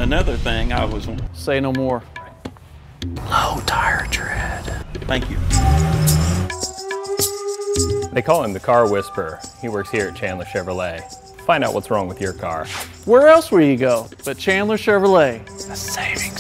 another thing I was... Say no more. Low tire tread. Thank you. They call him the Car Whisperer. He works here at Chandler Chevrolet. Find out what's wrong with your car. Where else will you go but Chandler Chevrolet? A savings